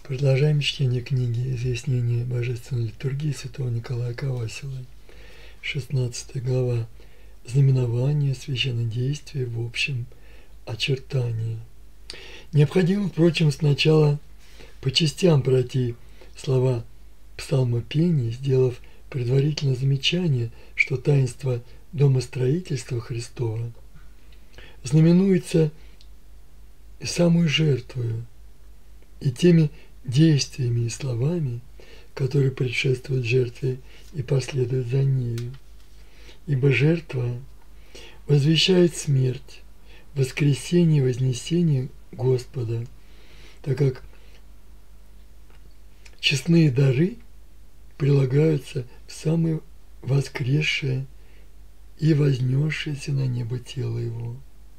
Продолжаем чтение книги «Изъяснение Божественной литургии» святого Николая Ковасила. 16 глава. Знаменование священнодействия в общем очертании. Необходимо, впрочем, сначала по частям пройти слова псалмопения, сделав предварительное замечание, что таинство домостроительства Христова знаменуется и самую жертвою, и теми действиями и словами, которые предшествуют жертве и последуют за нею. Ибо жертва возвещает смерть, воскресение и вознесение Господа, так как честные дары прилагаются в самое воскресшее и вознесшееся на небо тело Его.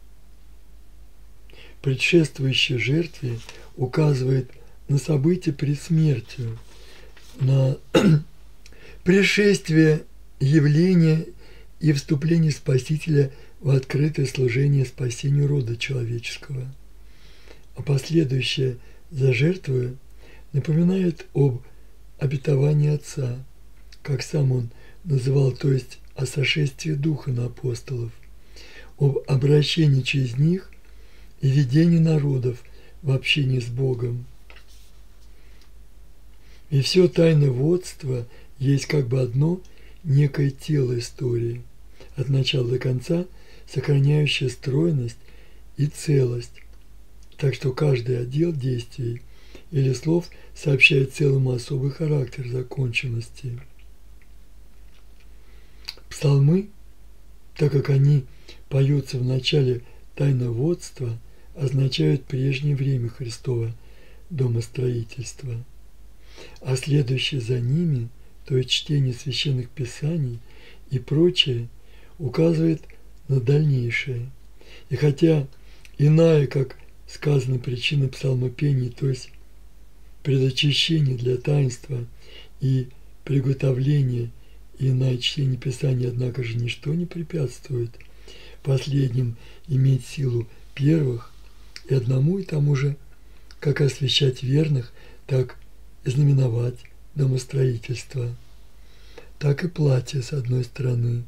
Предшествующее жертве указывает на событие перед смертью, на пришествие явления и вступление Спасителя в открытое служение спасению рода человеческого. А последующее за жертвою напоминает об обетовании Отца, как сам Он называл, то есть о сошествии Духа на апостолов, об обращении через них и ведении народов в общении с Богом. И все тайноводство есть как бы одно некое тело истории, от начала до конца сохраняющее стройность и целость, так что каждый отдел действий или слов сообщает целому особый характер законченности. Псалмы, так как они поются в начале тайноводства, означают прежнее время Христова домостроительства, а следующее за ними, то есть чтение священных писаний и прочее, указывает на дальнейшее. И хотя иная, как сказано, причина псалмопений, то есть предочищение для таинства и приготовление, и иное чтение писаний, однако же ничто не препятствует последним иметь силу первых, и одному и тому же, как освящать верных, так и знаменовать домостроительство. Так и платье, с одной стороны,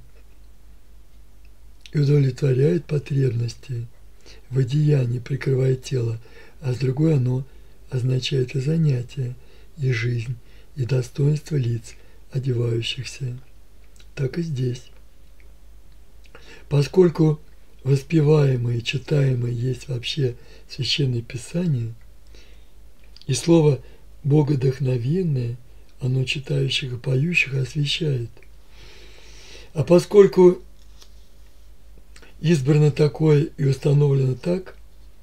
и удовлетворяет потребности в одеянии, прикрывая тело, а с другой оно означает и занятие, и жизнь, и достоинство лиц, одевающихся. Так и здесь. Поскольку воспеваемое и читаемое есть вообще Священное Писание, и слово богодохновенное, оно читающих и поющих освящает. А поскольку избрано такое и установлено так,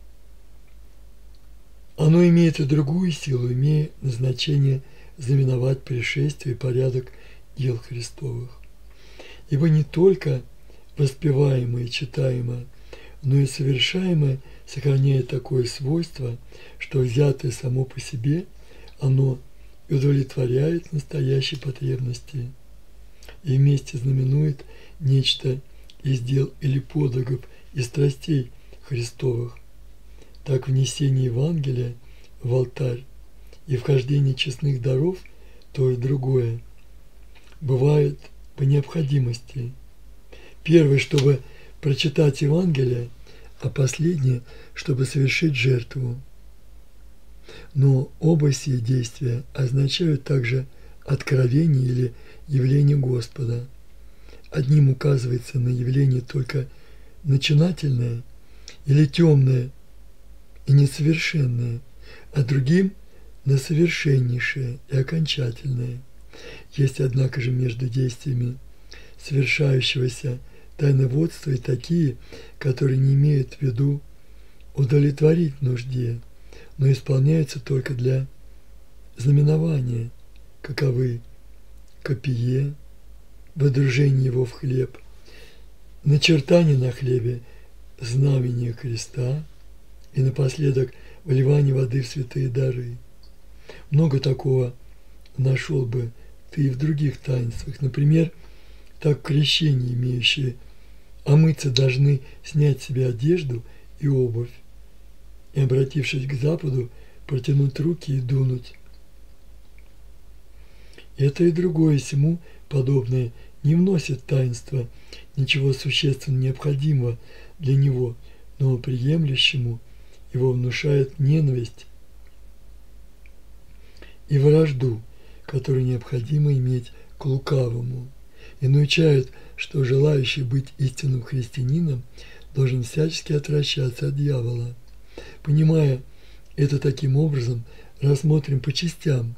оно имеет и другую силу, имея назначение знаменовать пришествие и порядок дел Христовых. Ибо не только воспеваемое и читаемое, но и совершаемое сохраняет такое свойство, что взятое само по себе, оно и удовлетворяет настоящие потребности и вместе знаменует нечто из дел или подвигов и страстей Христовых. Так внесение Евангелия в алтарь и вхождение честных даров, то и другое, бывает по необходимости. Первое, чтобы прочитать Евангелие, а последнее, чтобы совершить жертву. Но оба сие действия означают также откровение или явление Господа. Одним указывается на явление только начинательное или темное и несовершенное, а другим на совершеннейшее и окончательное. Есть, однако же, между действиями совершающегося тайноводства и такие, которые не имеют в виду удовлетворить нужде, но исполняются только для знаменования, каковы копие, водружение его в хлеб, начертание на хлебе знамения Христа и напоследок вливание воды в святые дары. Много такого нашел бы ты и в других таинствах. Например, так в крещении имеющие омыться должны снять с себя одежду и обувь, и, обратившись к Западу, протянуть руки и дунуть. Это и другое сему подобное не вносит таинства ничего существенно необходимого для него, но приемлющему его внушает ненависть и вражду, которую необходимо иметь к лукавому, и научает, что желающий быть истинным христианином должен всячески отвращаться от дьявола. Понимая это таким образом, рассмотрим по частям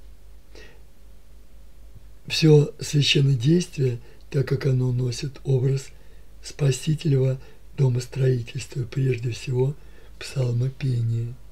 все священнодействие, так как оно носит образ спасительного домостроительства, прежде всего псалмопения.